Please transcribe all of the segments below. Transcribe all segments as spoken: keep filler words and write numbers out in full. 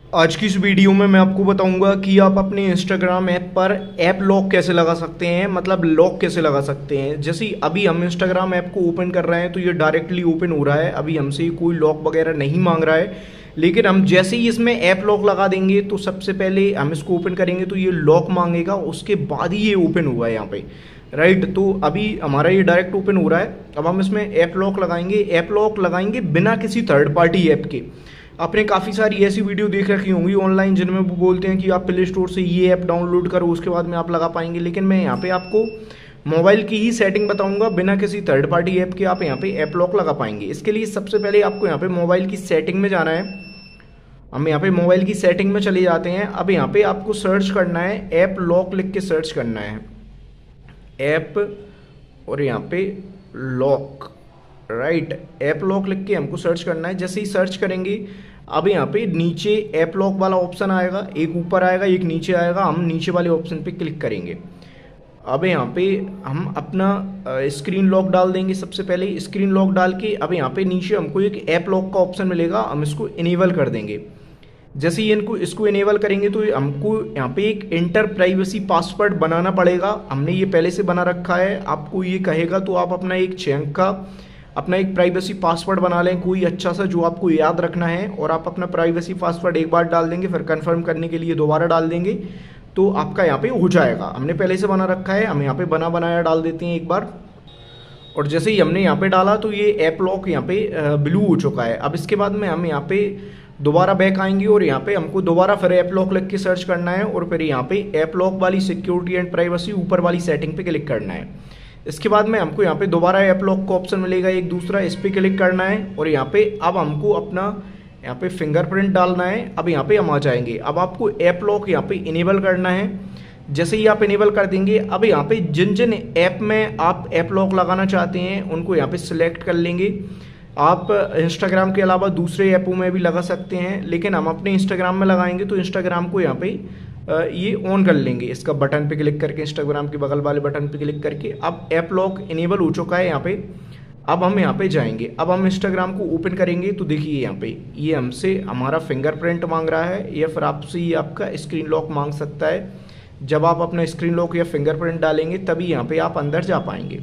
आज की इस वीडियो में मैं आपको बताऊंगा कि आप अपने इंस्टाग्राम ऐप पर ऐप लॉक कैसे लगा सकते हैं, मतलब लॉक कैसे लगा सकते हैं। जैसे अभी हम इंस्टाग्राम ऐप को ओपन कर रहे हैं तो ये डायरेक्टली ओपन हो रहा है, अभी हमसे कोई लॉक वगैरह नहीं मांग रहा है। लेकिन हम जैसे ही इसमें ऐप लॉक लगा देंगे तो सबसे पहले हम इसको ओपन करेंगे तो ये लॉक मांगेगा, उसके बाद ही ये ओपन हुआ है यहाँ पे, राइट। तो अभी हमारा ये डायरेक्ट ओपन हो रहा है। अब हम इसमें ऐप लॉक लगाएंगे, ऐप लॉक लगाएंगे बिना किसी थर्ड पार्टी ऐप के। आपने काफ़ी सारी ऐसी वीडियो देख रखी होंगी ऑनलाइन जिनमें वो बोलते हैं कि आप प्ले स्टोर से ये ऐप डाउनलोड करो, उसके बाद में आप लगा पाएंगे। लेकिन मैं यहाँ पे आपको मोबाइल की ही सेटिंग बताऊंगा, बिना किसी थर्ड पार्टी ऐप के आप यहाँ पे ऐप लॉक लगा पाएंगे। इसके लिए सबसे पहले आपको यहाँ पे मोबाइल की सेटिंग में जाना है। हम यहाँ पे मोबाइल की सेटिंग में चले जाते हैं। अब यहाँ पे आपको सर्च करना है, ऐप लॉक लिख के सर्च करना है, ऐप और यहाँ पे लॉक, राइट। ऐप लॉक लिख के हमको सर्च करना है। जैसे ही सर्च करेंगे अब यहाँ पे नीचे ऐप लॉक वाला ऑप्शन आएगा, एक ऊपर आएगा एक नीचे आएगा। हम नीचे वाले ऑप्शन पे क्लिक करेंगे। अब यहाँ पे हम अपना स्क्रीन लॉक डाल देंगे। सबसे पहले स्क्रीन लॉक डाल के अब यहाँ पे नीचे हमको एक ऐप लॉक का ऑप्शन मिलेगा, हम इसको इनेबल कर देंगे। जैसे ही इनको इसको इनेबल करेंगे तो हमको यहाँ पे एक इंटर प्राइवेसी पासवर्ड बनाना पड़ेगा। हमने ये पहले से बना रखा है, आपको ये कहेगा तो आप अपना एक छः अंक का अपना एक प्राइवेसी पासवर्ड बना लें, कोई अच्छा सा जो आपको याद रखना है। और आप अपना प्राइवेसी पासवर्ड एक बार डाल देंगे, फिर कंफर्म करने के लिए दोबारा डाल देंगे तो आपका यहाँ पे हो जाएगा। हमने पहले से बना रखा है, हम यहाँ पे बना बनाया डाल देते हैं एक बार। और जैसे ही हमने यहाँ पे डाला तो ये ऐप लॉक यहाँ पे ब्लू हो चुका है। अब इसके बाद में हम यहाँ पे दोबारा बैक आएंगे और यहाँ पे हमको दोबारा फिर ऐप लॉक लिख के सर्च करना है और फिर यहाँ पे ऐप लॉक वाली सिक्योरिटी एंड प्राइवेसी ऊपर वाली सेटिंग पे क्लिक करना है। इसके बाद में हमको यहाँ पे दोबारा ऐप लॉक का ऑप्शन मिलेगा एक दूसरा, इस पर क्लिक करना है और यहाँ पे अब हमको अपना यहाँ पे फिंगरप्रिंट डालना है। अब यहाँ पे हम आ जाएंगे। अब आपको ऐप लॉक यहाँ पे इनेबल करना है। जैसे ही आप इनेबल कर देंगे अब यहाँ पे जिन जिन ऐप में आप ऐप लॉक लगाना चाहते हैं उनको यहाँ पे सिलेक्ट कर लेंगे। आप इंस्टाग्राम के अलावा दूसरे ऐपों में भी लगा सकते हैं, लेकिन हम अपने इंस्टाग्राम में लगाएंगे तो इंस्टाग्राम को यहाँ पे ये ऑन कर लेंगे। इसका बटन पे क्लिक करके, इंस्टाग्राम के बगल वाले बटन पे क्लिक करके अब ऐप लॉक इनेबल हो चुका है यहाँ पे। अब हम यहाँ पे जाएंगे, अब हम इंस्टाग्राम को ओपन करेंगे तो देखिए यहाँ पे ये हमसे हमारा फिंगरप्रिंट मांग रहा है या फिर आपसे ये आपका स्क्रीन लॉक मांग सकता है। जब आप अपना स्क्रीन लॉक या फिंगरप्रिंट डालेंगे तभी यहाँ पे आप अंदर जा पाएंगे।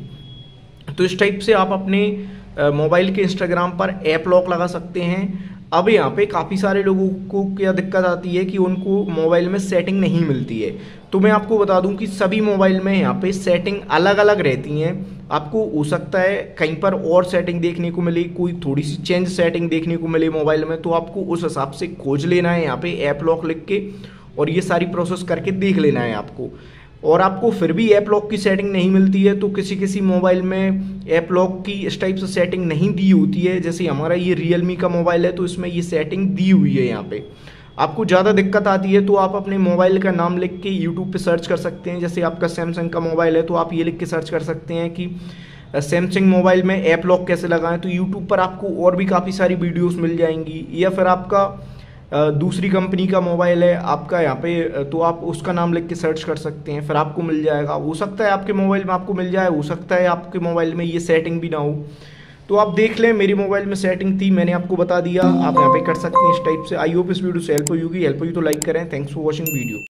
तो इस टाइप से आप अपने मोबाइल के इंस्टाग्राम पर ऐप लॉक लगा सकते हैं। अब यहाँ पे काफ़ी सारे लोगों को क्या दिक्कत आती है कि उनको मोबाइल में सेटिंग नहीं मिलती है। तो मैं आपको बता दूं कि सभी मोबाइल में यहाँ पे सेटिंग अलग अलग रहती हैं। आपको हो सकता है कहीं पर और सेटिंग देखने को मिले, कोई थोड़ी सी चेंज सेटिंग देखने को मिले मोबाइल में, तो आपको उस हिसाब से खोज लेना है यहाँ पे ऐप लॉक लिख के और ये सारी प्रोसेस करके देख लेना है आपको। और आपको फिर भी ऐप लॉक की सेटिंग नहीं मिलती है तो किसी किसी मोबाइल में ऐप लॉक की इस टाइप से सेटिंग नहीं दी होती है। जैसे हमारा ये रियलमी का मोबाइल है तो इसमें ये सेटिंग दी हुई है। यहाँ पे आपको ज़्यादा दिक्कत आती है तो आप अपने मोबाइल का नाम लिख के यूट्यूब पे सर्च कर सकते हैं। जैसे आपका सैमसंग का मोबाइल है तो आप ये लिख के सर्च कर सकते हैं कि सैमसंग मोबाइल में ऐप लॉक कैसे लगाएं, तो यूट्यूब पर आपको और भी काफ़ी सारी वीडियोज़ मिल जाएंगी। या फिर आपका दूसरी कंपनी का मोबाइल है आपका यहाँ पे, तो आप उसका नाम लिख के सर्च कर सकते हैं, फिर आपको मिल जाएगा। हो सकता है आपके मोबाइल में आपको मिल जाए, हो सकता है आपके मोबाइल में ये सेटिंग भी ना हो। तो आप देख लें, मेरे मोबाइल में सेटिंग थी, मैंने आपको बता दिया, आप यहाँ पे कर सकते हैं इस टाइप से। आई होप इस वीडियो से हेल्प होगी। हेल्प हुई तो लाइक करें। Thanks for watching video.